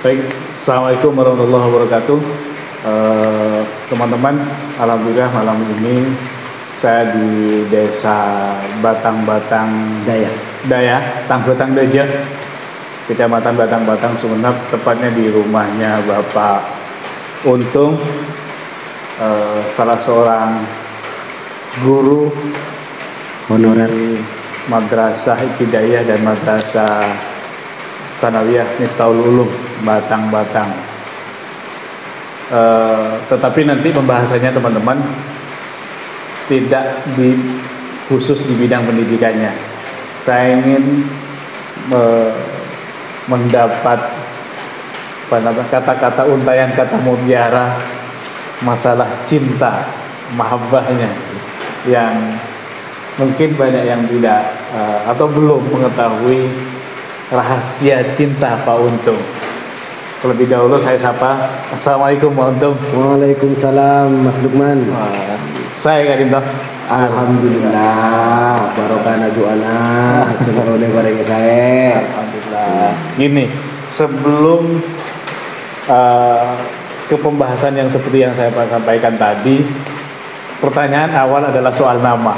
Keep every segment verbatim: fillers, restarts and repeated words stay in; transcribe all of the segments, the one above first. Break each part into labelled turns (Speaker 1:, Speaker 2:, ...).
Speaker 1: Baik, Assalamualaikum warahmatullahi wabarakatuh. Eh, Teman-teman, alhamdulillah malam ini saya di desa Batang-Batang
Speaker 2: Daya.
Speaker 1: Daya, Tangbatang Daja, Kecamatan Batang-Batang Sumenep, tepatnya di rumahnya Bapak Untung, eh, salah seorang guru
Speaker 2: Honorer
Speaker 1: di Madrasah Ibtidaiyah dan Madrasah Sanawiyah Miftahul Ulum Batang-Batang. Uh, tetapi nanti pembahasannya teman-teman tidak di khusus di bidang pendidikannya. Saya ingin uh, mendapat kata-kata untayan kata mutiara masalah cinta, mahabbahnya yang mungkin banyak yang tidak uh, atau belum mengetahui rahasia cinta Pak Untung. Terlebih dahulu saya sapa. Assalamualaikum Pak Untung.
Speaker 2: Waalaikumsalam Mas Lukman.
Speaker 1: Wah, saya Kak Dinto.
Speaker 2: Alhamdulillah. Barokah doana. Terima kasih saya.
Speaker 1: Alhamdulillah. Gini, sebelum uh, ke pembahasan yang seperti yang saya sampaikan tadi, pertanyaan awal adalah soal nama.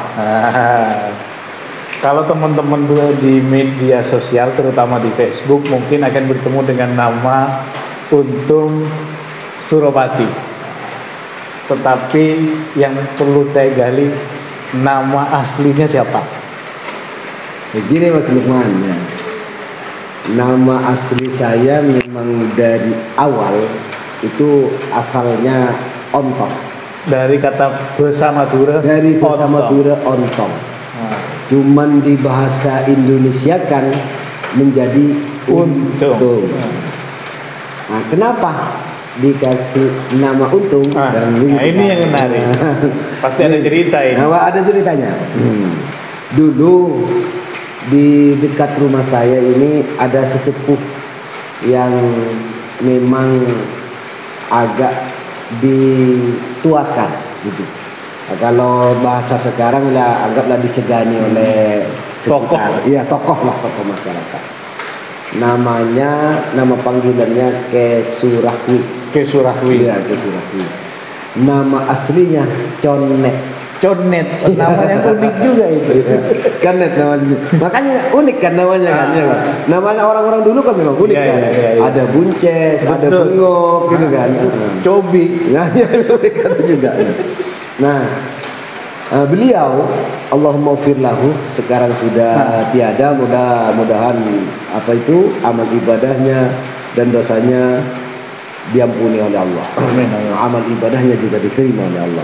Speaker 1: Kalau teman-teman di media sosial, terutama di Facebook, mungkin akan bertemu dengan nama Untung Suropati. Tetapi yang perlu saya gali, nama aslinya siapa?
Speaker 2: Begini Mas Lukman, ya. Nama asli saya memang dari awal itu asalnya Ontong.
Speaker 1: Dari kata Basa Madura.
Speaker 2: Dari Basa Madura Ontong. Cuman di bahasa Indonesia kan menjadi Untung. Nah, kenapa dikasih nama Untung?
Speaker 1: Ah, nah, ini yang menarik. Pasti ada cerita ini.
Speaker 2: Nah, ada ceritanya. Hmm. Dulu di dekat rumah saya ini ada sesepuh yang memang agak dituakan gitu. Nah, kalau bahasa sekarang lah anggaplah disegani oleh sekitar, tokoh. Iya tokoh lah, tokoh masyarakat. Namanya, nama panggilannya Kesurahwi.
Speaker 1: Kesurahwi.
Speaker 2: Iya Kesurahwi. Nama aslinya Conet.
Speaker 1: Conet, namanya unik juga itu.
Speaker 2: Conet nama asli. Makanya unik kan namanya kan. Ya. Namanya orang-orang dulu kan memang unik ya, kan. Ya, ya, ya. Ada bunces, betul. Ada bengok gitu kan.
Speaker 1: Cobik.
Speaker 2: Nah, ya cobik ada juga. Nah, uh, beliau Allahumma ufirlahu sekarang sudah nah. tiada, mudah-mudahan apa itu amal ibadahnya dan dosanya diampuni oleh Allah. Amin. Amal ibadahnya juga diterima oleh Allah.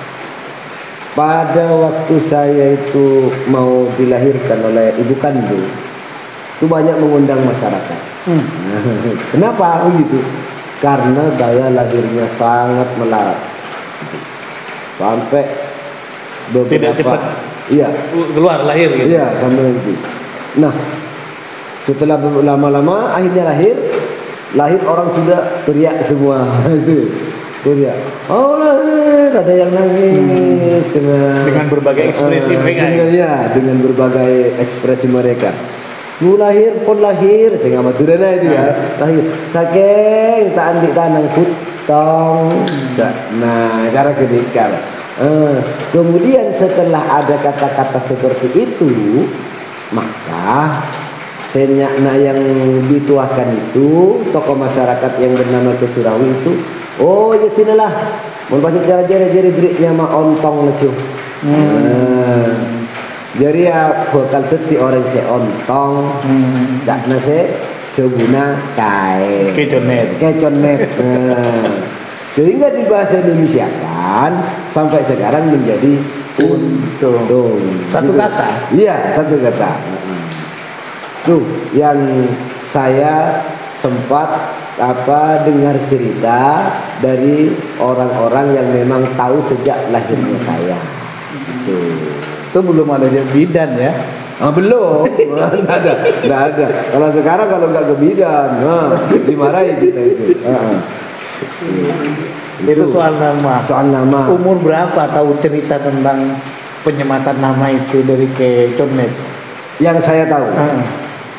Speaker 2: Pada waktu saya itu mau dilahirkan oleh ibu kandung, itu banyak mengundang masyarakat. Hmm. Kenapa begitu? Karena saya lahirnya sangat melarat. Sampai beberapa,
Speaker 1: tidak cepat
Speaker 2: iya
Speaker 1: keluar lahir gitu.
Speaker 2: Iya sampai itu. Nah setelah lama-lama akhirnya lahir lahir orang sudah teriak semua itu teriak oh lahir, ada yang nangis hmm. dengan,
Speaker 1: dengan berbagai ekspresi uh, mereka
Speaker 2: dengan, ya dengan berbagai ekspresi mereka. Lu lahir pun lahir saya nggak maturana itu ya lahir saking tak andik tanang put tong. Nah, cara kedikar. Uh, kemudian setelah ada kata-kata seperti itu, maka senyakna yang dituakan itu tokoh masyarakat yang bernama Kesurawi itu, oh ya tidaklah, membaca cara jari-jari beriknya mah ontong lecu. Hmm. Uh, jadi ya bakal teti orang se ontong, hmm. tak nase cebuna kae
Speaker 1: keconet
Speaker 2: keconet nah, sehingga di bahasa Indonesia kan sampai sekarang menjadi Untung
Speaker 1: satu gitu. Kata
Speaker 2: iya satu kata tuh yang saya sempat apa dengar cerita dari orang-orang yang memang tahu sejak lahirnya saya gitu.
Speaker 1: Itu belum ada bidan ya.
Speaker 2: Ah, belum, nggak ada, nggak ada. Kalau sekarang kalau nggak ke bidan, nah, dimarahin kita itu. Uh-uh.
Speaker 1: Itu. Itu soal nama.
Speaker 2: Soal nama.
Speaker 1: Umur berapa tahu cerita tentang penyematan nama itu dari ke Conet?
Speaker 2: Yang saya tahu, uh.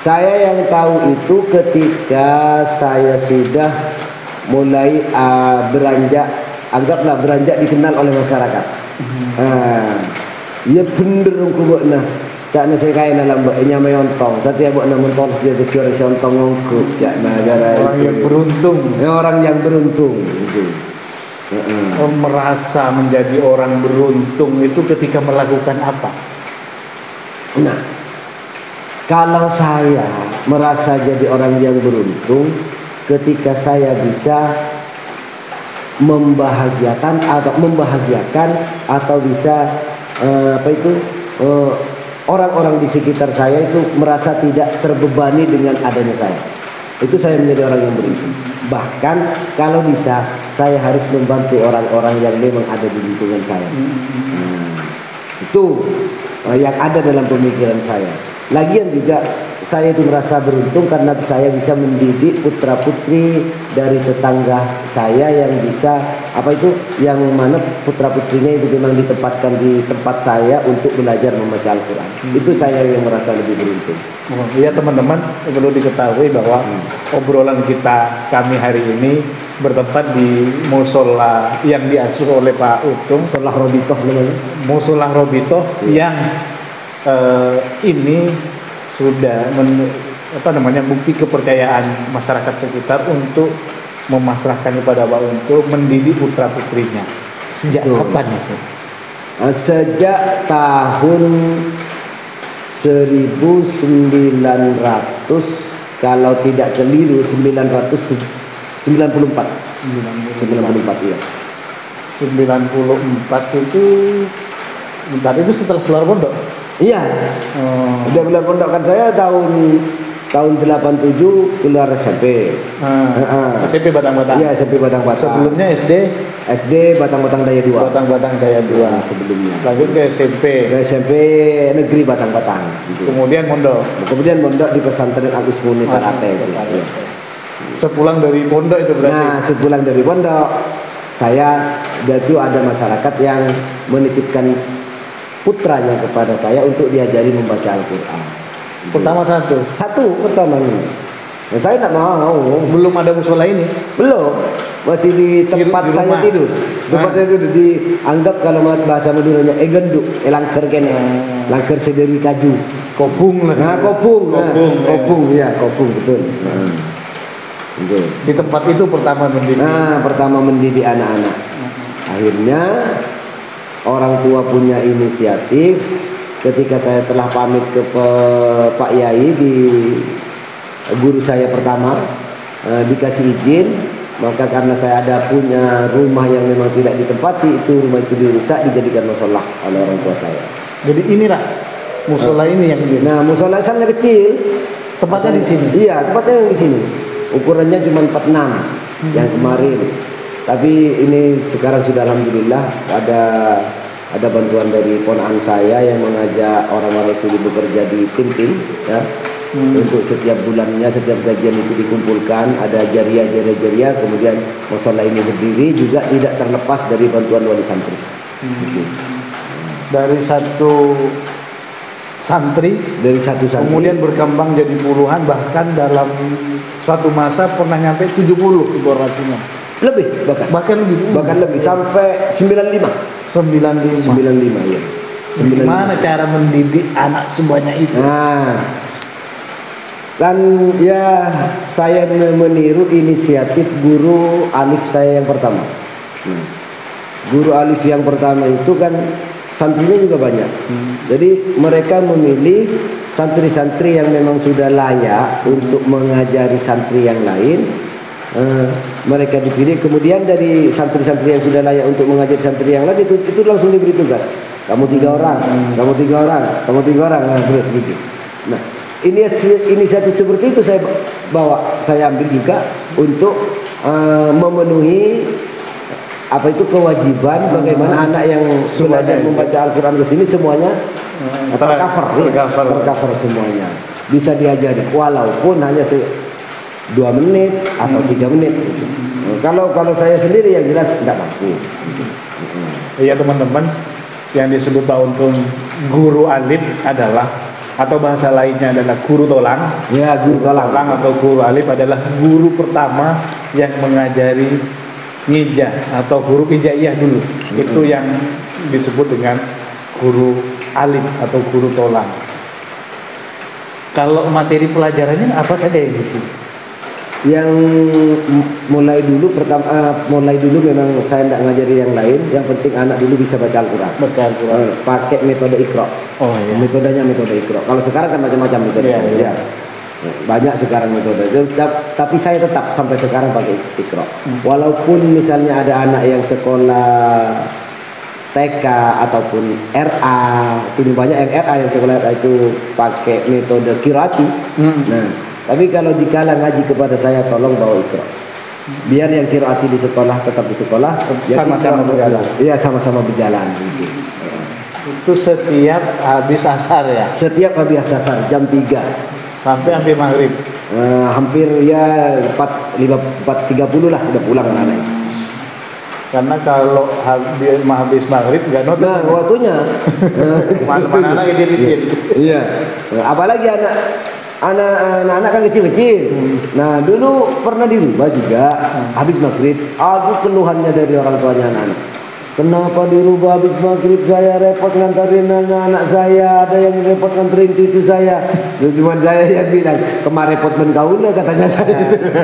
Speaker 2: Saya yang tahu itu ketika saya sudah mulai uh, beranjak, anggaplah beranjak dikenal oleh masyarakat. Ah, ya bener ku buat nah. Cak na saya kaya dalam buatnya meyontong. Setiap buat na montong dia kecil seontong ngongku. Cak na gara
Speaker 1: orang yang beruntung.
Speaker 2: Ya, orang yang beruntung itu.
Speaker 1: Uh-uh. Merasa menjadi orang beruntung itu ketika melakukan apa?
Speaker 2: Nah, kalau saya merasa jadi orang yang beruntung ketika saya bisa membahagiakan atau membahagiakan atau bisa uh, apa itu uh, orang-orang di sekitar saya itu merasa tidak terbebani dengan adanya saya. Itu saya menjadi orang yang beruntung. Bahkan kalau bisa saya harus membantu orang-orang yang memang ada di lingkungan saya. Nah, itu uh, yang ada dalam pemikiran saya. Lagian juga saya itu merasa beruntung karena saya bisa mendidik putra putri dari tetangga saya yang bisa apa itu yang mana putra putrinya itu memang ditempatkan di tempat saya untuk belajar membaca Al-Quran. Hmm. Itu saya yang merasa lebih beruntung.
Speaker 1: Oh, iya teman-teman, perlu diketahui bahwa hmm. obrolan kita kami hari ini bertempat di musola yang diasuh oleh Pak Utung,
Speaker 2: Musola Robitoh namanya.
Speaker 1: Musola Robitoh ya. yang Uh, ini sudah men, apa namanya bukti kepercayaan masyarakat sekitar untuk memasrahkan kepada Pak untuk mendidik putra putrinya. Sejak Betul. kapan itu?
Speaker 2: Sejak tahun seribu sembilan ratus kalau tidak keliru sembilan ratus sembilan puluh empat. sembilan puluh empat iya.
Speaker 1: sembilan puluh empat itu bentar itu setelah keluar pondok.
Speaker 2: Iya, hmm. udah keluar pondok kan saya tahun tahun delapan tujuh keluar S M P.
Speaker 1: Hmm. Uh-uh. S M P Batang-Batang.
Speaker 2: Iya, S M P Batang-Batang.
Speaker 1: Sebelumnya S D
Speaker 2: S D Batang-Batang Daya dua.
Speaker 1: Batang-Batang Daya dua
Speaker 2: ya, sebelumnya.
Speaker 1: Lanjut ke S M P.
Speaker 2: Ke S M P Negeri Batang-Batang. Gitu.
Speaker 1: Kemudian mondok.
Speaker 2: Kemudian mondok di pesantren Agus Muni Tarate itu. Ya.
Speaker 1: Sepulang dari pondok itu berarti.
Speaker 2: Nah, sepulang dari pondok saya itu ada masyarakat yang menitipkan putranya kepada saya untuk diajari membaca Al-Quran.
Speaker 1: Pertama satu?
Speaker 2: Satu pertama ini. Dan saya tidak mau.
Speaker 1: Belum ada musola ini?
Speaker 2: Belum. Masih di tempat di, di saya tidur. Tempat saya tidur dianggap kalau bahasa Maduranya eh genduk, eh langker kene. Hmm. Langker sederi kaju.
Speaker 1: Kopung lah.
Speaker 2: Nah, kopung.
Speaker 1: Kopung.
Speaker 2: Nah, kopung ya, kopung betul. Nah. Betul.
Speaker 1: Di tempat itu pertama mendidik.
Speaker 2: Nah, pertama mendidik anak-anak. Akhirnya orang tua punya inisiatif ketika saya telah pamit ke Pak Yai di guru saya pertama eh, dikasih izin, maka karena saya ada punya rumah yang memang tidak ditempati, itu rumah itu dirusak dijadikan musola oleh orang tua saya.
Speaker 1: Jadi inilah musola eh, ini yang di.
Speaker 2: Nah, musola sangat kecil.
Speaker 1: Tempatnya di sini.
Speaker 2: Iya, tempatnya yang di sini. Ukurannya cuma empat puluh enam hmm. yang kemarin. Tapi ini sekarang sudah alhamdulillah ada ada bantuan dari ponakan saya yang mengajak orang-orang sini bekerja di tim-tim ya. Hmm. Untuk setiap bulannya setiap gajian itu dikumpulkan, ada jariah jariah jariah, kemudian musola ini berdiri juga tidak terlepas dari bantuan wali santri. Hmm. Gitu.
Speaker 1: Dari satu santri
Speaker 2: dari satu santri
Speaker 1: kemudian berkembang jadi puluhan, bahkan dalam suatu masa pernah nyampe tujuh puluh informasinya.
Speaker 2: Lebih bahkan
Speaker 1: bahkan lebih
Speaker 2: bahkan lebih sampai sembilan puluh lima
Speaker 1: sembilan puluh
Speaker 2: lima ya.
Speaker 1: Gimana cara mendidik anak sebanyak itu?
Speaker 2: Nah, kan ya saya meniru inisiatif guru alif saya yang pertama. Nah, guru alif yang pertama itu kan santrinya juga banyak. Hmm. Jadi mereka memilih santri-santri yang memang sudah layak untuk mengajari santri yang lain. Uh, mereka dipilih, kemudian dari santri-santri yang sudah layak untuk mengajari santri yang lain itu itu langsung diberi tugas. Kamu tiga orang, hmm. kamu tiga orang, kamu tiga orang, nah terus gitu. Nah, ini inisiatif seperti itu saya bawa, saya ambil juga untuk uh, memenuhi apa itu kewajiban hmm. bagaimana anak yang belajar membaca Al-Quran ke sini semuanya hmm. tercover, ya, tercover semuanya bisa diajari walaupun hanya se dua menit atau hmm. tiga menit gitu. Nah, kalau kalau saya sendiri yang jelas tidak mampu gitu.
Speaker 1: Iya teman-teman, yang disebut Pak Untung guru alif adalah atau bahasa lainnya adalah guru tolang.
Speaker 2: Ya, guru tolang.
Speaker 1: Tolang atau guru alif adalah guru pertama yang mengajari ngijah atau guru hijaiyah dulu. Hmm. Itu yang disebut dengan guru alif atau guru tolang. Kalau materi pelajarannya apa saja yang di sini?
Speaker 2: Yang mulai dulu pertama uh, mulai dulu memang saya tidak ngajari yang lain. Yang penting anak dulu bisa baca Al-Quran.
Speaker 1: Baca Al-Quran.
Speaker 2: Uh, pakai metode Iqra.
Speaker 1: Oh iya.
Speaker 2: Metodenya metode Iqra. Kalau sekarang kan macam-macam metode.
Speaker 1: Iya, iya.
Speaker 2: Ya. Banyak sekarang metode. Tapi saya tetap sampai sekarang pakai Iqra. Hmm. Walaupun misalnya ada anak yang sekolah T K ataupun R A, ini banyak yang R A yang sekolah R A itu pakai metode Qiraati. Hmm. Nah, tapi kalau dikala ngaji kepada saya, tolong bawa Iqra. Biar yang Qiraati di sekolah tetap di sekolah,
Speaker 1: sama-sama berjalan.
Speaker 2: Iya, sama-sama berjalan. Gitu.
Speaker 1: Itu setiap habis asar ya?
Speaker 2: Setiap habis asar jam tiga
Speaker 1: sampai hampir maghrib.
Speaker 2: Uh, hampir ya empat tiga puluh lah sudah pulang anak-anak.
Speaker 1: Karena kalau habis, habis maghrib nggak notice.
Speaker 2: Nah, waktunya.
Speaker 1: Mana-mana anak kecil-kecil.
Speaker 2: Iya. Apalagi anak anak-anak kan kecil-kecil. Hmm. Nah, dulu pernah di rumah juga hmm. habis maghrib, ada keluhannya dari orang tuanya anak-anak. Kenapa di rumah habis maghrib saya repot nganterin anak-anak saya, ada yang repot nganterin cucu saya. Cuma saya yang bilang, kemarin repot mengaula katanya saya.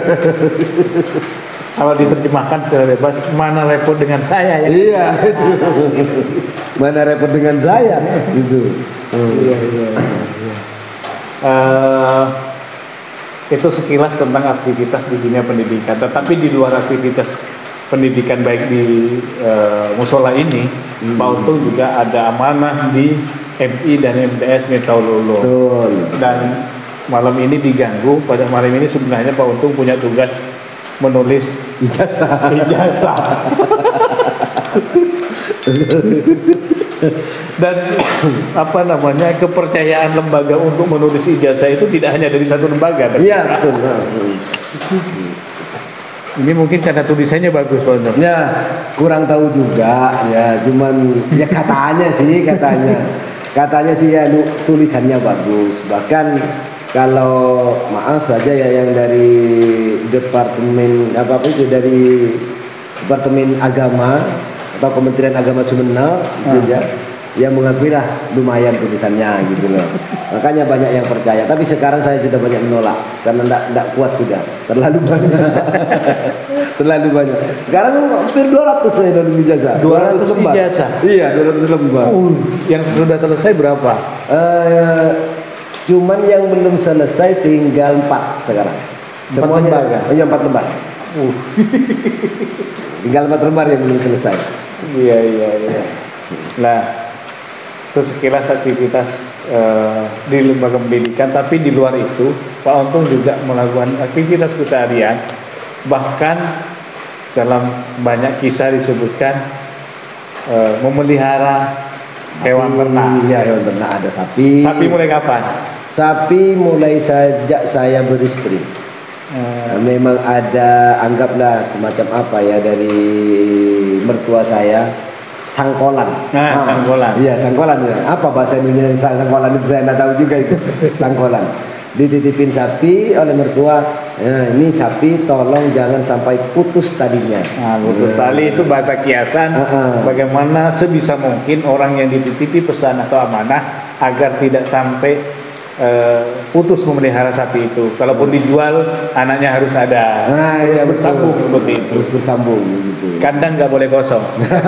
Speaker 1: Kalau diterjemahkan secara bebas, mana repot dengan saya ya?
Speaker 2: Iya, itu. Mana repot dengan saya? Gitu.
Speaker 1: Hmm. Iya, iya, iya. Uh, itu sekilas tentang aktivitas di dunia pendidikan. Tetapi di luar aktivitas pendidikan baik di uh, musola ini, hmm. Pak Untung juga ada amanah di M I dan M T S Metaulolo. Dan malam ini diganggu. Pada malam ini sebenarnya Pak Untung punya tugas menulis
Speaker 2: ijazah.
Speaker 1: Ijazah. Dan apa namanya, kepercayaan lembaga untuk menulis ijazah itu tidak hanya dari satu lembaga.
Speaker 2: Iya, betul.
Speaker 1: Ini mungkin karena tulisannya bagus, Pak Untung.
Speaker 2: Ya, kurang tahu juga ya, cuman ya katanya sih, katanya. Katanya sih ya tulisannya bagus. Bahkan kalau maaf saja ya yang dari departemen apa itu dari Departemen Agama atau Kementerian Agama Sumeneb gitu ya, yang mengakui lah lumayan tulisannya gitu loh. Makanya banyak yang percaya. Tapi sekarang saya sudah banyak menolak karena tidak tidak kuat sudah, terlalu banyak. Terlalu banyak. Sekarang hampir dua ratus saya nulis ijazah.
Speaker 1: dua ratus lembar. Ijazah.
Speaker 2: Iya, dua ratus lembar.
Speaker 1: Uh, yang sudah selesai berapa?
Speaker 2: Uh, cuman yang belum selesai tinggal empat sekarang. Semuanya
Speaker 1: empat lembar.
Speaker 2: Oh, iya, empat lembar. Uh. Tinggal empat lembar yang belum selesai.
Speaker 1: Iya, iya, iya. Nah, itu sekilas aktivitas uh, di lembaga pendidikan. Tapi di luar itu, Pak Untung juga melakukan aktivitas keseharian. Bahkan dalam banyak kisah disebutkan uh, memelihara hewan ternak.
Speaker 2: Iya, hewan ternak, ada sapi.
Speaker 1: Sapi mulai kapan?
Speaker 2: Sapi mulai sejak saya beristri. Hmm. Memang ada, anggaplah semacam apa ya, dari mertua saya, sangkolan.
Speaker 1: Nah, ah, sangkolan.
Speaker 2: Iya, sangkolan ya. Apa bahasa Indonesia sangkolan itu saya tidak tahu juga itu. Sangkolan. Dititipin sapi oleh mertua. Nah, ini sapi tolong jangan sampai putus talinya.
Speaker 1: Nah, putus nah. tali itu bahasa kiasan. Uh -uh. Bagaimana sebisa mungkin orang yang dititipi pesan atau amanah agar tidak sampai uh, putus memelihara sapi itu. Kalaupun dijual, anaknya harus ada.
Speaker 2: Nah, iya,
Speaker 1: bersambung seperti itu.
Speaker 2: Terus bersambung gitu.
Speaker 1: Kandang nggak boleh kosong.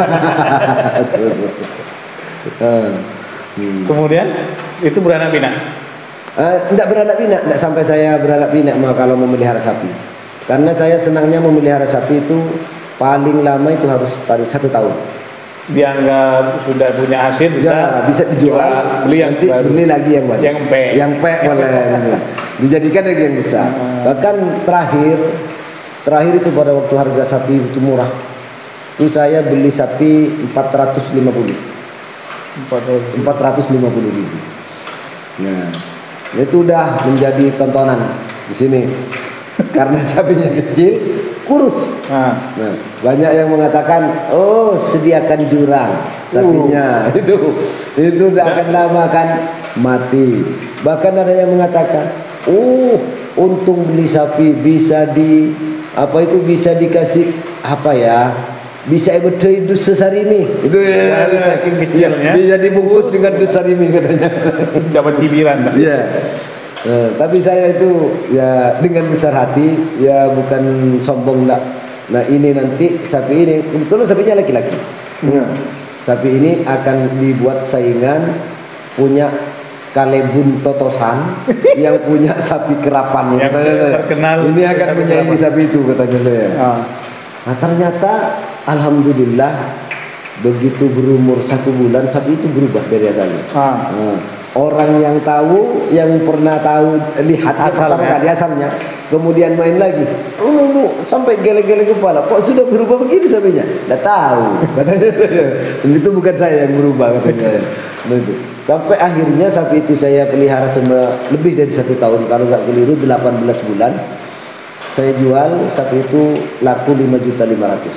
Speaker 2: uh, hmm.
Speaker 1: Kemudian itu beranak pinak.
Speaker 2: Tidak uh, beranak pinak, tidak sampai saya beranak pinak mah kalau memelihara sapi. Karena saya senangnya memelihara sapi itu paling lama itu harus pada satu tahun.
Speaker 1: Dianggap sudah punya hasil bisa
Speaker 2: ya, bisa dijual, jual,
Speaker 1: beli yang
Speaker 2: nanti
Speaker 1: baru.
Speaker 2: Beli lagi yang baru.
Speaker 1: Yang pek.
Speaker 2: Yang pek boleh. Dijadikan lagi yang besar. Hmm. Bahkan terakhir terakhir itu pada waktu harga sapi itu murah. Itu saya beli sapi empat ratus lima puluh. empat ratus lima puluh ribu. Nah, itu udah menjadi tontonan di sini karena sapinya kecil, kurus. Nah, nah, banyak yang mengatakan, oh sediakan jurang sapinya. Uh. itu itu udah akan lama kan mati. Bahkan ada yang mengatakan, oh untung beli sapi bisa di apa itu bisa dikasih apa ya, bisa bertrade dus sesarimi itu ya,
Speaker 1: ya, saking kecilnya
Speaker 2: bisa dibungkus dengan dus sarimi katanya.
Speaker 1: Dapat cibiran.
Speaker 2: Iya. Nah, tapi saya itu ya dengan besar hati, ya bukan sombong enggak. Nah ini nanti sapi ini kebetulan sapinya laki-laki. Nah, sapi ini akan dibuat saingan punya Kalebun Totosan yang punya sapi kerapan
Speaker 1: yang
Speaker 2: katanya saya.
Speaker 1: Terkenal
Speaker 2: ini akan menyaingi sapi itu katanya saya.
Speaker 1: Ah.
Speaker 2: Nah ternyata alhamdulillah begitu berumur satu bulan sapi itu berubah dari asalnya.
Speaker 1: Ah.
Speaker 2: Nah, orang yang tahu, yang pernah tahu lihat pertama kali asalnya, kemudian main lagi, oh, no, no, sampai geleng-geleng kepala, kok sudah berubah begini sapinya? Tidak tahu, katanya saya. Itu bukan saya yang berubah katanya. Nah, itu. Sampai akhirnya sapi itu saya pelihara selama lebih dari satu tahun, kalau nggak keliru delapan belas bulan. Saya jual sapi itu laku lima juta lima ratus.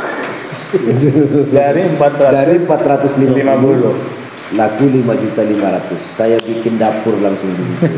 Speaker 1: Dari empat ratus
Speaker 2: Dari empat ratus lima puluh.
Speaker 1: lima puluh.
Speaker 2: Laku lima juta lima ratus. Saya bikin dapur langsung di situ.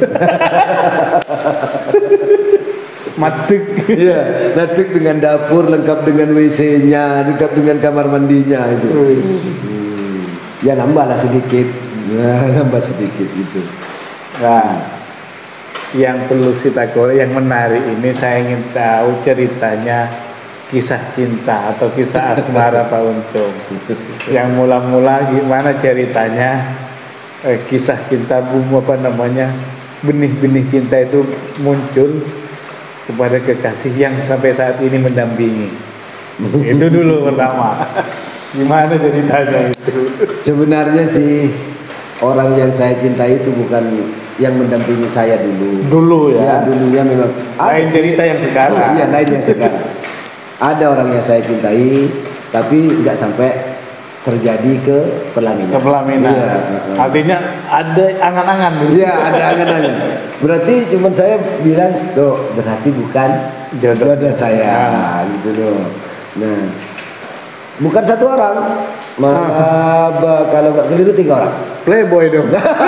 Speaker 1: Matuk.
Speaker 2: Iya, matuk dengan dapur lengkap dengan W C-nya, lengkap dengan kamar mandinya itu. Hmm. Ya nambahlah sedikit. Ya, nambah sedikit itu.
Speaker 1: Nah, yang perlu kita korek, yang menarik ini saya ingin tahu ceritanya, kisah cinta atau kisah asmara Pak Untung. Yang mula-mula gimana ceritanya, eh, kisah cinta bumbu apa namanya, benih-benih cinta itu muncul kepada kekasih yang sampai saat ini mendampingi. Itu dulu pertama. Gimana ceritanya itu?
Speaker 2: Sebenarnya sih orang yang saya cintai itu bukan yang mendampingi saya dulu.
Speaker 1: Dulu ya.
Speaker 2: Ya dulunya memang.
Speaker 1: Lain cerita yang sekarang.
Speaker 2: Iya, lain yang sekarang. Ada orang yang saya cintai, tapi nggak sampai terjadi ke pelaminan.
Speaker 1: Ke pelaminan.
Speaker 2: Iya.
Speaker 1: Artinya ada angan-angan dulu.
Speaker 2: Iya, ada angan-angan. Berarti cuma saya bilang, "Loh, berarti bukan
Speaker 1: Jodoh.
Speaker 2: jodoh saya."
Speaker 1: Nah.
Speaker 2: Gitu loh. Nah, bukan satu orang, malah ah. kalau nggak keliru tiga orang.
Speaker 1: Playboy dong.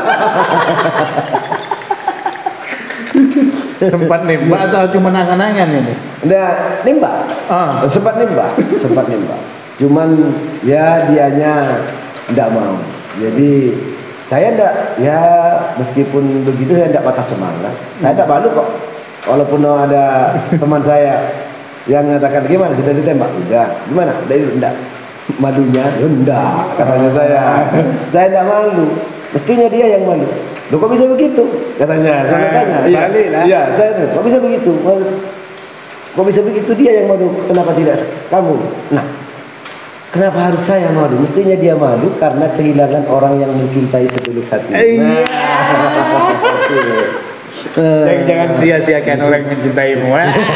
Speaker 1: Sempat nembak atau cuma angan-angan ini?
Speaker 2: Nah, nembak.
Speaker 1: Ah.
Speaker 2: Sempat nembak, sempat nembak. Cuman ya dianya tidak mau. Jadi saya tidak, ya meskipun begitu saya tidak patah semangat. Saya tidak malu kok. Walaupun ada teman saya yang mengatakan gimana sudah ditembak, udah. Gimana? Udah itu enggak. Malunya, ya enggak, katanya saya. Saya tidak malu. Mestinya dia yang malu. Loh kok bisa begitu? Katanya, saya tanya.
Speaker 1: Iya,
Speaker 2: iya, saya kok bisa begitu? Kok bisa begitu dia yang malu? Kenapa tidak kamu? Nah, kenapa harus saya malu? Mestinya dia malu karena kehilangan orang yang mencintai setulus hati.
Speaker 1: Iya. Jangan, jangan sia-siakan orang yang mencintaimu.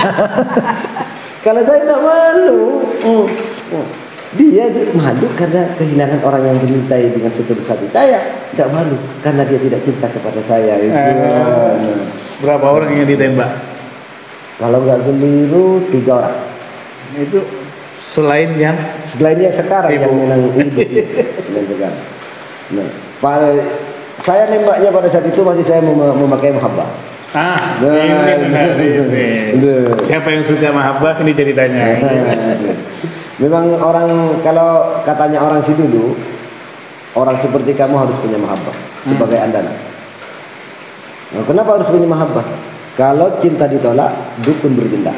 Speaker 2: Kalau saya tidak malu. Dia malu karena kehilangan orang yang dimintai dengan setulus hati. Saya tidak malu karena dia tidak cinta kepada saya. Itu.
Speaker 1: Eh, berapa orang yang ditembak?
Speaker 2: Kalau nggak keliru tiga orang.
Speaker 1: Itu selain yang
Speaker 2: selain yang sekarang
Speaker 1: ibu.
Speaker 2: Yang memang hidup yang sekarang. Nah, pada saya nembaknya pada saat itu masih saya mem memakai mahabbah.
Speaker 1: Ah,
Speaker 2: nah,
Speaker 1: ini benar ini.
Speaker 2: Itu.
Speaker 1: Siapa yang suka mahabbah ini ceritanya.
Speaker 2: Memang orang, kalau katanya orang si dulu, orang seperti kamu harus punya mahabbah sebagai andalan. Nah, kenapa harus punya mahabbah? Kalau cinta ditolak, dukun bertindak.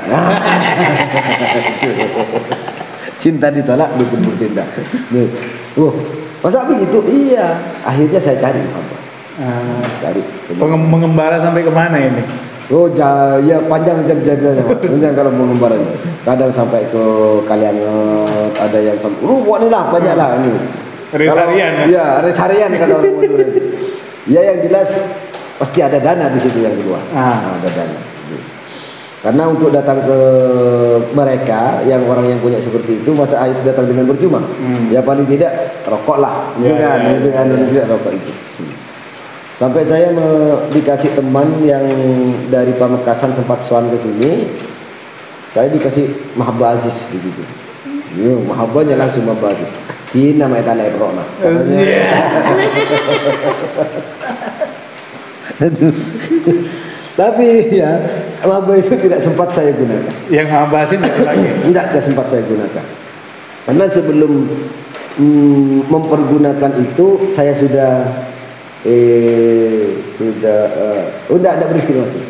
Speaker 2: Cinta ditolak, dukun bertindak. Wah, masa begitu? Iya. Akhirnya saya cari mahabbah.
Speaker 1: Ah,
Speaker 2: Cari.
Speaker 1: mengembara sampai kemana ini?
Speaker 2: Oh ya panjang ceritanya, panjang kalau mengembara. Kadang sampai ke Kalianget, ada yang sampai, lu buat ini lah, banyak lah ini.
Speaker 1: Resarian ya?
Speaker 2: Iya, resarian kata orang Madura itu. Ya yang jelas pasti ada dana di situ yang keluar.
Speaker 1: Ah.
Speaker 2: Nah, ada dana. Karena untuk datang ke mereka, yang orang yang punya seperti itu, masa itu datang dengan percuma. Hmm. Ya paling tidak rokok lah, itu
Speaker 1: ya,
Speaker 2: kan,
Speaker 1: ya,
Speaker 2: itu kan,
Speaker 1: ya,
Speaker 2: ya. Rokok itu. Hmm. Sampai saya me dikasih teman yang dari Pamekasan sempat soan ke sini, saya dikasih mahabbah aziz di situ. Yo, mahabbahnya langsung mahabbah aziz. Cina mai tanah Ebrona. Tapi ya maba itu tidak sempat saya gunakan.
Speaker 1: Yang mahabasin nggak dipakai?
Speaker 2: Tidak, tidak sempat saya gunakan. Karena sebelum mm, mempergunakan itu saya sudah eh sudah uh, udah ada peristiwa sih.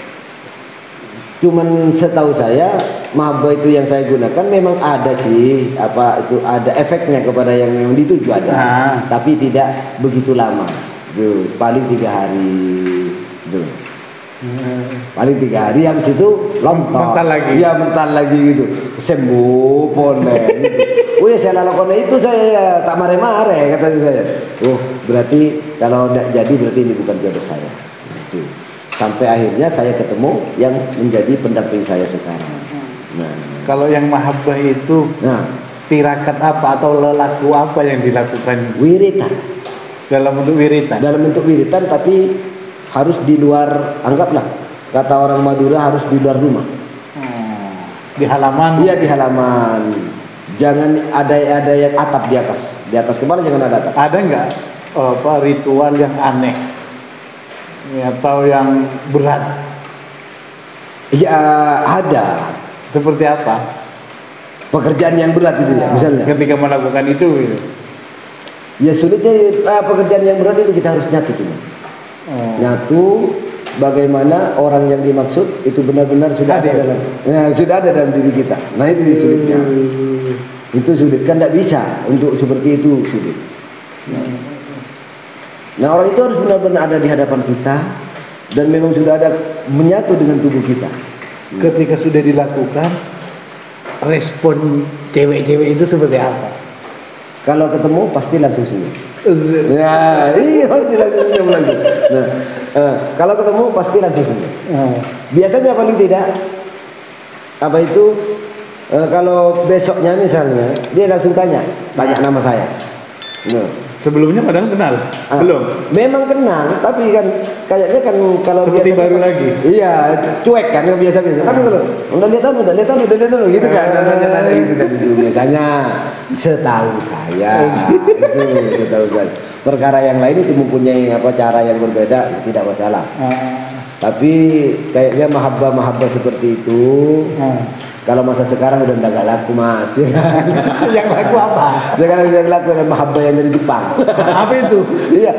Speaker 2: Cuman setahu saya maba itu yang saya gunakan memang ada sih apa itu ada efeknya kepada yang yang dituju ada, nah. Tapi tidak begitu lama, tuh paling tiga hari, tuh hmm. paling tiga hari habis itu lontok, mental lagi, ya mental lagi gitu, sembuh pone. Gitu. Oh ya saya lakukan itu saya tak mare-mare kata saya. Oh berarti kalau tidak jadi berarti ini bukan jodoh saya. Itu. Sampai akhirnya saya ketemu yang menjadi pendamping saya sekarang. Nah,
Speaker 1: kalau yang mahabbah itu, nah, tirakat apa atau lelaku apa yang dilakukan?
Speaker 2: Wiritan.
Speaker 1: Dalam bentuk wiritan.
Speaker 2: Dalam bentuk wiritan, tapi harus di luar, anggaplah kata orang Madura harus di luar rumah.
Speaker 1: Hmm. Di halaman?
Speaker 2: Iya di halaman. Jangan ada ada yang atap di atas. Di atas kepala jangan ada atap.
Speaker 1: Ada nggak oh, apa ritual yang aneh? Atau yang berat?
Speaker 2: Ya ada.
Speaker 1: Seperti apa?
Speaker 2: Pekerjaan yang berat itu ya, misalnya.
Speaker 1: Ketika melakukan itu, gitu.
Speaker 2: Ya sulitnya uh, pekerjaan yang berat itu kita harus nyatu cuma. Oh. Nyatu. Bagaimana orang yang dimaksud itu benar-benar sudah ada, ada dalam, ya, sudah ada dalam diri kita. Nah itu sulitnya. Hmm. Itu sulit kan tidak bisa untuk seperti itu sulit. Nah. Nah orang itu harus benar-benar ada di hadapan kita dan memang sudah ada menyatu dengan tubuh kita.
Speaker 1: Ketika sudah dilakukan, respon cewek-cewek itu seperti apa?
Speaker 2: Kalau ketemu pasti langsung senyum. Ya, iya pasti langsung senyum langsung. Nah, uh, kalau ketemu pasti langsung senyum. Uh. Biasanya paling tidak apa itu uh, kalau besoknya misalnya dia langsung tanya, tanya nama saya. Nah.
Speaker 1: Sebelumnya padahal kenal, ah, belum.
Speaker 2: Memang kenal, tapi kan kayaknya kan kalau
Speaker 1: seperti baru
Speaker 2: kan,
Speaker 1: lagi.
Speaker 2: Iya, cuek kan biasa-biasa. Tapi kalau udah lihat udah lihat udah lihat gitu kan, nanya-nanya gitu kan itu biasanya. Setahu saya itu setahu saya. Perkara yang lain itu mempunyai apa cara yang berbeda, ya tidak masalah. Ah. Tapi kayaknya mahabbah-mahabbah seperti itu. Ah. Kalau masa sekarang udah enggak laku mas.
Speaker 1: Yang laku apa?
Speaker 2: Sekarang yang laku adalah mahabbah yang dari Jepang.
Speaker 1: Apa itu?
Speaker 2: Iya.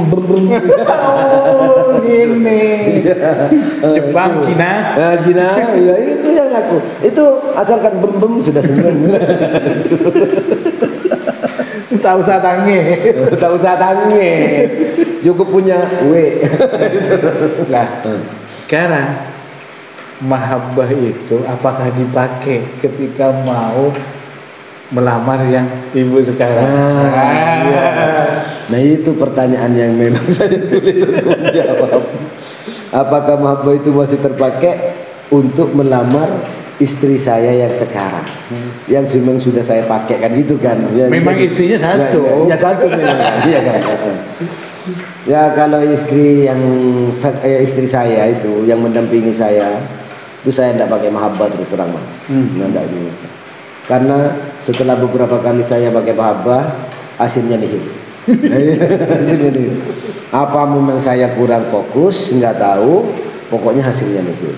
Speaker 1: Oh gini. Jepang, Cina.
Speaker 2: Nah, Cina, ya itu yang laku. Itu asalkan bem-bem sudah senyum.
Speaker 1: Tak usah tangi.
Speaker 2: Tak usah tangi. Cukup punya W.
Speaker 1: Lah, sekarang mahabbah itu apakah dipakai ketika mau melamar yang ibu sekarang?
Speaker 2: Nah, ya. Nah itu pertanyaan yang memang saya sulit untuk menjawab. Apakah mahabbah itu masih terpakai untuk melamar istri saya yang sekarang, hmm. yang memang sudah saya pakai kan gitu kan? Ya,
Speaker 1: memang
Speaker 2: jadi, istrinya
Speaker 1: satu.
Speaker 2: Ya, ya, ya satu memang kan, ya kan. Ya kalau istri yang eh, istri saya itu yang mendampingi saya itu saya tidak pakai mahabbah terus terang mas. Hmm. Nggak dulu. Karena setelah beberapa kali saya pakai mahabbah hasilnya nihil. Hasilnya nihil. Apa memang saya kurang fokus nggak tahu. Pokoknya hasilnya nihil.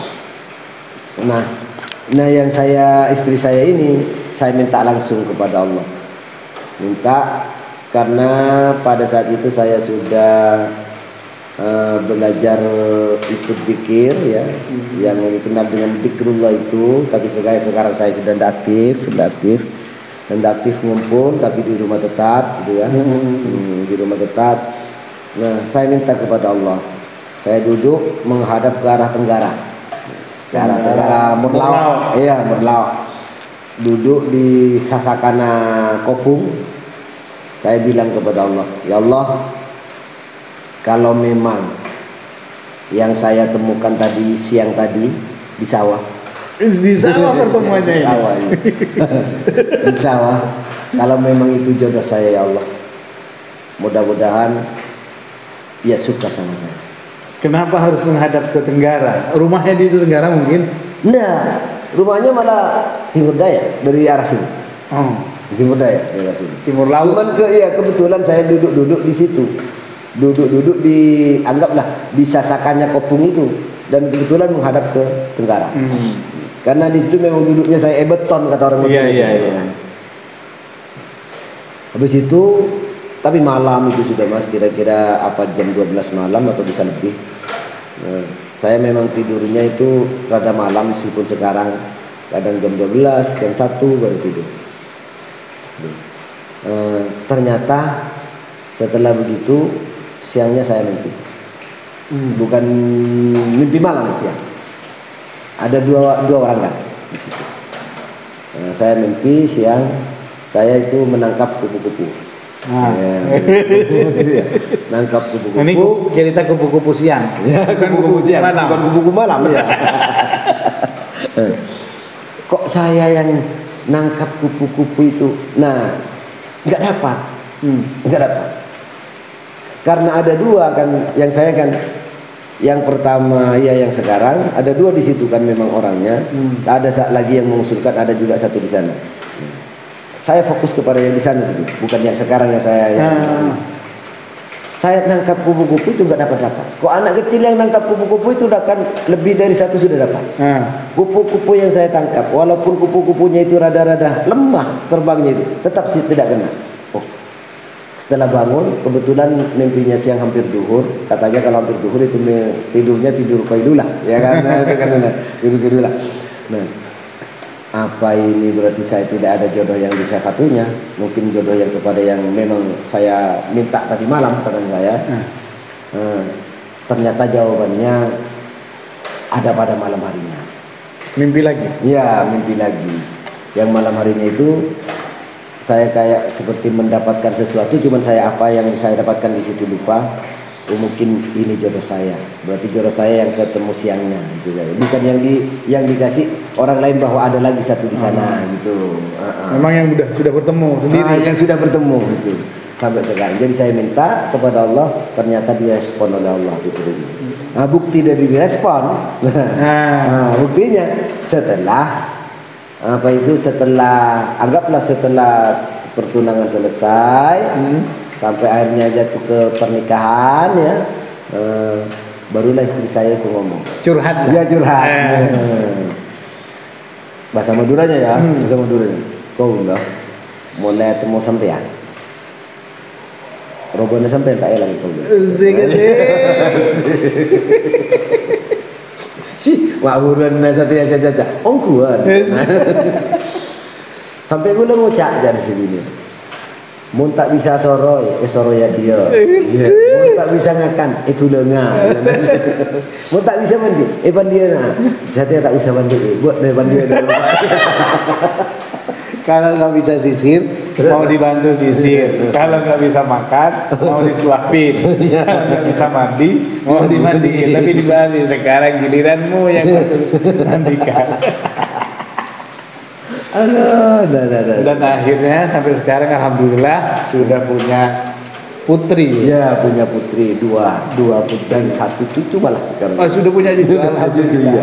Speaker 2: Nah, nah yang saya istri saya ini saya minta langsung kepada Allah. Minta karena pada saat itu saya sudah Uh, belajar ikut zikir ya, mm-hmm. yang dikenal dengan zikrullah itu, tapi sekarang sekarang saya sudah tidak aktif, sudah aktif, dan aktif ngumpul tapi di rumah tetap, gitu ya, mm-hmm. hmm, di rumah tetap. Nah, saya minta kepada Allah, saya duduk menghadap ke arah tenggara, ke arah tenggara Murlau, iya Murlau, duduk di Sasakana Kopung. Saya bilang kepada Allah, ya Allah. Kalau memang yang saya temukan tadi siang tadi di sawah,
Speaker 1: di sawah pertemuannya
Speaker 2: di sawah, ini. Di sawah. Kalau memang itu jodoh saya ya Allah, mudah-mudahan dia suka sama saya.
Speaker 1: Kenapa harus menghadap ke tenggara? Rumahnya di Tenggara mungkin?
Speaker 2: Nah, rumahnya malah timur daya dari arah sini.
Speaker 1: Oh.
Speaker 2: Timur Daya, daerah sini.
Speaker 1: Timur laut.
Speaker 2: Cuman ke ya kebetulan saya duduk-duduk di situ. Duduk-duduk di anggaplah di sasakannya Kopung itu dan kebetulan menghadap ke tenggara. Hmm. Karena di situ memang duduknya saya ebeton kata orang
Speaker 1: Iya iya iya.
Speaker 2: Habis itu tapi malam itu sudah Mas kira-kira apa jam dua belas malam atau bisa lebih. Nah, saya memang tidurnya itu rada malam meskipun sekarang kadang jam dua belas, jam satu baru tidur. Uh, ternyata setelah begitu siangnya saya mimpi, hmm. bukan mimpi malam siang. Ada dua dua orang kan di situ. Uh, saya mimpi siang saya itu menangkap kupu-kupu. Nah. Ya, nangkap kupu-kupu.
Speaker 1: Ini cerita kupu-kupu siang.
Speaker 2: Ya, kupu-kupu siang, malam. Bukan kupu-kupu malam ya. Kok saya yang nangkap kupu-kupu itu? Nah, nggak dapat, hmm. nggak dapat. Karena ada dua kan, yang saya kan, yang pertama ya yang sekarang ada dua di situ kan memang orangnya. Hmm. Ada lagi yang mengusulkan ada juga satu di sana. Saya fokus kepada yang di sana dulu, bukan yang sekarang ya saya. Yang hmm. Saya nangkap kupu-kupu itu nggak dapat dapat. Kok anak kecil yang nangkap kupu-kupu itu udah kan lebih dari satu sudah dapat. Kupu-kupu yang saya tangkap, walaupun kupu-kupunya itu rada-rada lemah terbangnya itu, tetap sih tidak kena. Oh, setelah bangun kebetulan mimpinya siang hampir duhur. Katanya kalau hampir duhur itu tidurnya tidur kailulah, ya kan? Itu kan tidur kailulah. Nah, apa ini berarti saya tidak ada jodoh yang bisa satunya? Mungkin jodoh yang kepada yang memang saya minta tadi malam kata saya. Hmm. Hmm, ternyata jawabannya ada pada malam harinya.
Speaker 1: Mimpi lagi?
Speaker 2: Ya, mimpi lagi. Yang malam harinya itu saya kayak seperti mendapatkan sesuatu, cuman saya apa yang saya dapatkan di situ lupa. Oh, mungkin ini jodoh saya. Berarti jodoh saya yang ketemu siangnya gitu ya. Bukan yang di yang dikasih orang lain bahwa ada lagi satu di sana hmm. gitu. Uh-uh.
Speaker 1: Memang yang sudah sudah bertemu sendiri.
Speaker 2: Ah, yang sudah bertemu gitu. Sampai sekarang. Jadi saya minta kepada Allah, ternyata direspon oleh Allah gitu. Nah, bukti dari direspon. Nah, nah, buktinya setelah apa itu setelah anggaplah setelah pertunangan selesai. Hmm. Sampai akhirnya jatuh ke pernikahan ya, e, barulah istri saya itu ngomong.
Speaker 1: Curhat.
Speaker 2: Ya curhat. Eh. Bahasa Maduranya ya, hmm. bahasa Maduranya. Kau udah mulai temu sampean. Robona sampean tak lagi kau. Si, waburan satu ya saja. Ongkuan. Sampai gue ngucap jadi sini. Mun tak bisa soroi, eh soroi ya dia. Yeah. Mun tak bisa ngakan, itu lengan. Mun tak bisa mandi, eh pandiana. Saya tak bisa mandi, buat dari pandiana.
Speaker 1: Kalau nggak bisa sisir, mau dibantu sisir. Kalau nggak bisa makan, mau disuapin. Kalau nggak bisa mandi, mau dimandiin. Tapi dibalik sekarang giliranmu yang harus mandikan.
Speaker 2: Aduh, dah, dah, dah.
Speaker 1: Dan akhirnya sampai sekarang alhamdulillah sudah punya putri.
Speaker 2: Ya, punya putri dua, dua putri dan satu cucu malah sekarang.
Speaker 1: Oh, sudah punya cucu. Alhamdulillah.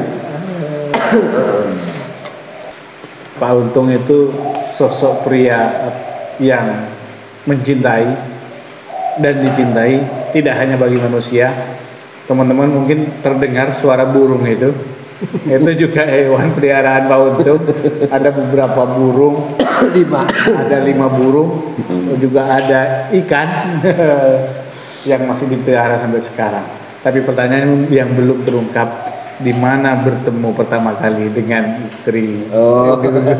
Speaker 1: Pak Untung itu sosok pria yang mencintai dan dicintai tidak hanya bagi manusia. Teman-teman mungkin terdengar suara burung itu. Itu juga hewan peliharaan Pak Untung. Ada beberapa burung,
Speaker 2: lima,
Speaker 1: ada lima burung, juga ada ikan yang masih dipelihara sampai sekarang. Tapi pertanyaan yang belum terungkap, di mana bertemu pertama kali dengan istri?
Speaker 2: Oh,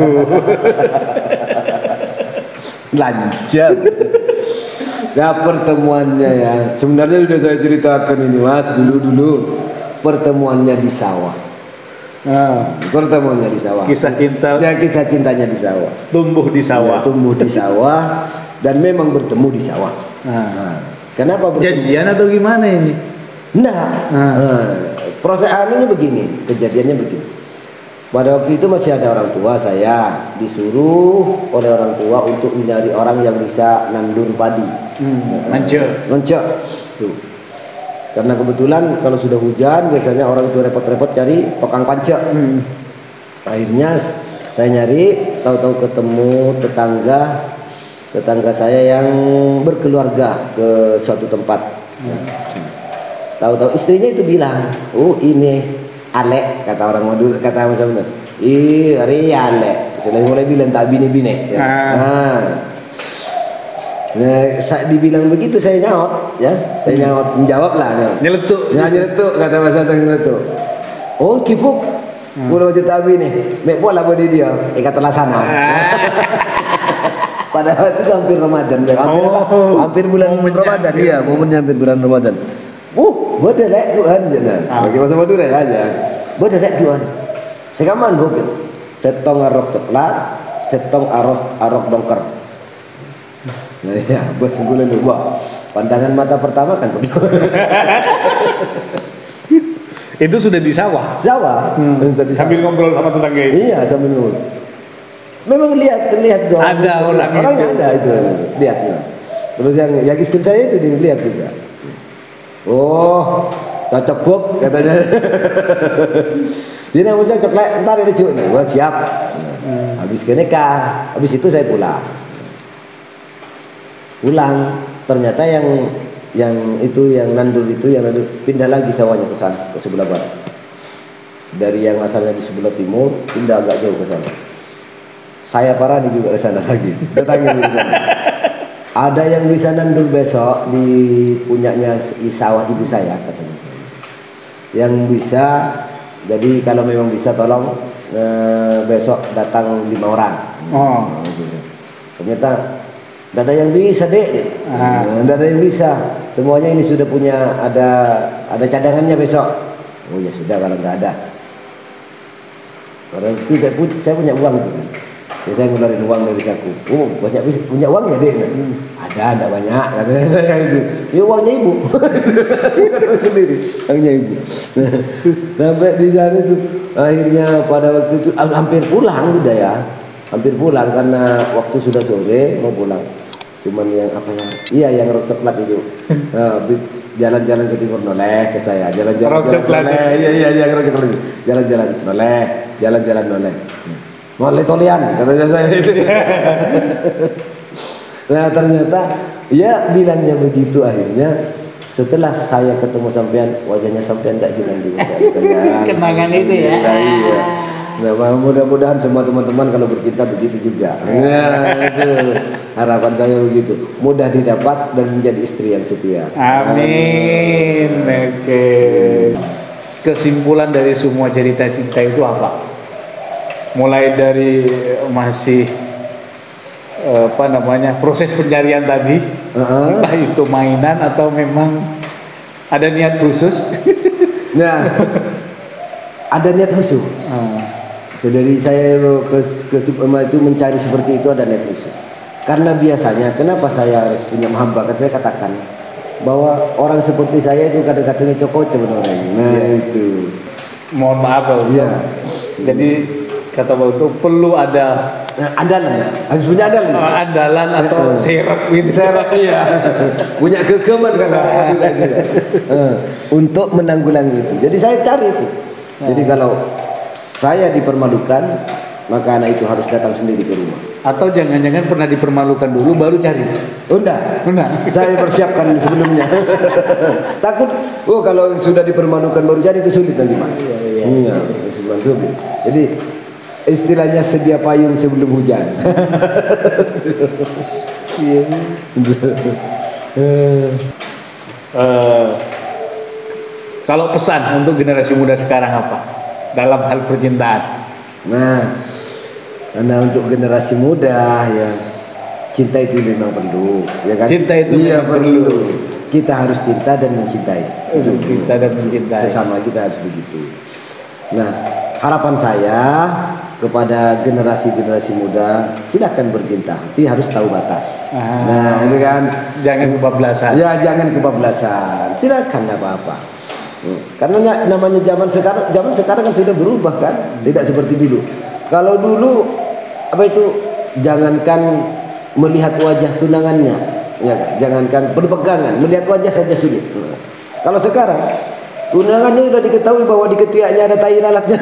Speaker 2: lanjut. Nah, pertemuannya ya. Sebenarnya sudah saya ceritakan ini Mas dulu-dulu. Pertemuannya di sawah.
Speaker 1: Ah.
Speaker 2: Pertemuannya di sawah.
Speaker 1: Kisah cinta.
Speaker 2: Ya, kisah cintanya di sawah.
Speaker 1: Tumbuh di sawah.
Speaker 2: Ya, tumbuh di sawah dan memang bertemu di sawah.
Speaker 1: Ah.
Speaker 2: Nah, kenapa bertemu?
Speaker 1: Janjian atau gimana ini?
Speaker 2: Nah, ah. nah proses anunya begini, kejadiannya begini. Pada waktu itu masih ada orang tua, saya disuruh oleh orang tua untuk mencari orang yang bisa nandur padi.
Speaker 1: Hmm, Mance.
Speaker 2: Mance. Tuh. Karena kebetulan kalau sudah hujan biasanya orang itu repot-repot cari tukang pancak. Hmm. Akhirnya Saya nyari, tahu-tahu ketemu tetangga tetangga saya yang berkeluarga ke suatu tempat. Hmm. Tahu-tahu istrinya itu bilang, oh ini Alek, kata orang Madura, kata Mas Abner. Ih, hari Alek. Saya mulai bilang tak bini-bini. Ya. Ah. Nah, nah, saat dibilang begitu saya nyaut, ya, saya nyaut menjawab lah. Nyaut.
Speaker 1: Nyeletuk.
Speaker 2: Ya, nyeletuk, kata Mas Abner nyeletuk. Oh, kipuk. Hmm. Mulai macam tak bini. Mek bola bodi dia. Eh kata lah sana. Padahal itu hampir Ramadan, hampir oh, apa? Hampir bulan Ramadan, iya, momennya hampir bulan Ramadan. Uh, bodoh lek duan jana. Bagi bahasa Madura aja. Bodoh lek duan. Sekaman gopil. Setong arok coklat, setong aros arok dongker. Nah ya, bos bulan dua. Pandangan mata pertama kan.
Speaker 1: Itu sudah di sawah.
Speaker 2: Sawah.
Speaker 1: Hmm. Sambil ngobrol sama tetangga itu.
Speaker 2: Iya, sambil ngobrol. Memang lihat lihat dong.
Speaker 1: Ada orang
Speaker 2: orangnya itu. Ada itu lihat. Terus yang yang istri saya itu dilihat juga. Oh, cocok buk katanya. Dia mau cocok lah, ntar ini cuy, gua siap. Hmm. Habis nikah, habis itu saya pulang. Pulang, ternyata yang yang itu yang nandur itu yang nandur pindah lagi sawahnya ke sana ke sebelah barat. Dari yang asalnya di sebelah timur pindah agak jauh ke sana. Saya Parani juga ke sana lagi. Datangnya ke sana. Ada yang bisa nandur besok di punyanya sawah ibu saya katanya saya. Yang bisa, jadi kalau memang bisa tolong eh, besok datang lima orang. Oh. Nah, gitu. Ternyata tidak ada yang bisa dek. Tidak ada yang bisa. Semuanya ini sudah punya ada ada cadangannya besok. Oh ya sudah kalau nggak ada. Orang itu saya punya, saya punya uang itu kan. Ya, saya ngeluarin uang dari saku. Oh banyak punya uangnya dek. Hmm. Ada, ada banyak. Katanya saya itu. Ya uangnya ibu. Bukan uang sendiri. Uangnya ibu. Sampai di sana itu akhirnya pada waktu itu hampir pulang udah ya. Hampir pulang karena waktu sudah sore mau pulang. Cuman yang apa ya? Iya yang rok coklat itu. Nah, jalan-jalan ke timur noleh ke saya. Jalan-jalan noleh. Iya iya yang rok coklat itu. Jalan-jalan noleh. Jalan-jalan noleh. Noleh tolian katanya saya itu. Nah ternyata ya bilangnya begitu akhirnya setelah saya ketemu sampean wajahnya sampean tak hilang di muka saya.
Speaker 3: Kenangan itu ya.
Speaker 2: Nah, iya. Nah, mudah-mudahan semua teman-teman kalau bercinta begitu juga. Nah, itu harapan saya begitu. Mudah didapat dan menjadi istri yang setia.
Speaker 1: Amin. Oke. Kesimpulan dari semua cerita cinta itu apa? Mulai dari masih apa namanya proses pencarian tadi, uh-huh. entah itu mainan atau memang ada niat khusus.
Speaker 2: Nah, ada niat khusus. Uh. Jadi saya ke, ke itu mencari seperti itu ada niat khusus. Karena biasanya kenapa saya harus punya mahabbah? Kan saya katakan bahwa orang seperti saya itu kadang-kadang cocok sebenarnya. Nah ya. Itu.
Speaker 1: Mohon maaf Pak.
Speaker 2: Ya.
Speaker 1: Jadi kata Pak itu perlu ada
Speaker 2: nah, andalan ya? Harus punya andalan
Speaker 1: uh, andalan atau uh, serep gitu.
Speaker 2: Serep iya. Punya kekeman kata orang gitu. uh, untuk menanggulangi itu. Jadi saya cari itu. Nah. Jadi kalau saya dipermalukan maka anak itu harus datang sendiri ke rumah.
Speaker 1: Atau jangan-jangan pernah dipermalukan dulu baru cari.
Speaker 2: Enggak.
Speaker 1: Enggak.
Speaker 2: Saya persiapkan sebelumnya. Takut oh kalau sudah dipermalukan baru jadi itu sulit nanti Mas. Iya, iya. Iya, sulit. Jadi istilahnya sedia payung sebelum hujan.
Speaker 1: uh, kalau pesan untuk generasi muda sekarang apa dalam hal percintaan?
Speaker 2: Nah, karena untuk generasi muda ya cinta itu memang perlu, ya kan?
Speaker 1: Cinta itu
Speaker 2: iya, perlu. perlu. Kita harus cinta dan mencintai.
Speaker 1: Cinta dan mencintai.
Speaker 2: Sesama kita harus begitu. Nah, harapan saya kepada generasi-generasi muda, silakan bercinta, tapi harus tahu batas. Ah, nah, itu kan
Speaker 1: jangan kebablasan.
Speaker 2: Ya, jangan kebablasan. Silakan apa-apa. Hmm. Karena namanya zaman sekarang, zaman sekarang kan sudah berubah kan, tidak seperti dulu. Kalau dulu apa itu jangankan melihat wajah tunangannya, ya kan? Jangankan berpegangan, melihat wajah saja sulit. Kalau sekarang Undangannya udah diketahui bahwa di ketiaknya ada tai lalatnya.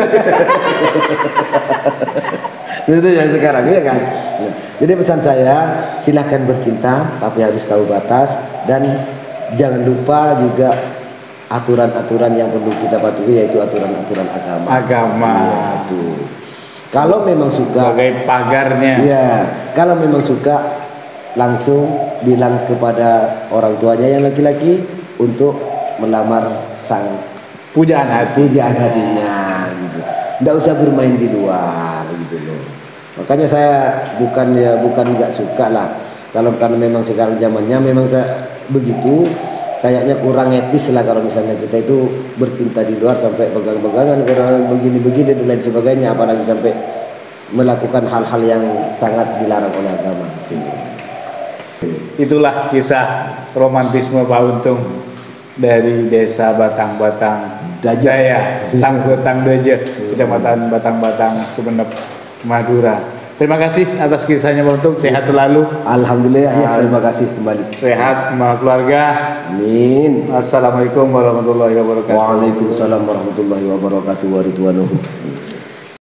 Speaker 2: Itu yang sekarang ya kan. Nah, jadi pesan saya, silahkan bercinta tapi harus tahu batas, dan jangan lupa juga aturan-aturan yang perlu kita patuhi, yaitu aturan-aturan agama.
Speaker 1: Agama.
Speaker 2: Ya, itu. Kalau memang suka,
Speaker 1: sebagai pagarnya.
Speaker 2: ya, kalau memang suka langsung bilang kepada orang tuanya yang laki-laki untuk melamar sang
Speaker 1: Pujaan hati.
Speaker 2: pujaan hatinya gitu. Nggak usah bermain di luar gitu loh. Makanya saya bukan ya bukan nggak suka lah. Kalau karena memang sekarang zamannya memang saya begitu, kayaknya kurang etis lah kalau misalnya kita itu bercinta di luar sampai pegang-pegangan, kurang begini-begini dan lain sebagainya, apalagi sampai melakukan hal-hal yang sangat dilarang oleh agama.
Speaker 1: Itulah kisah romantisme Pak Untung dari desa Batang-Batang Dajaya, Tangguetang Dojo, Kecamatan Batang-Batang, Sumeneb, Madura. Terima kasih atas kisahnya Pak Untung. Sehat selalu.
Speaker 2: Alhamdulillah ya, terima kasih kembali.
Speaker 1: Sehat sama keluarga.
Speaker 2: Amin.
Speaker 1: Assalamualaikum warahmatullahi wabarakatuh.
Speaker 2: Waalaikumsalam warahmatullahi wabarakatuh. Waridwanuhu.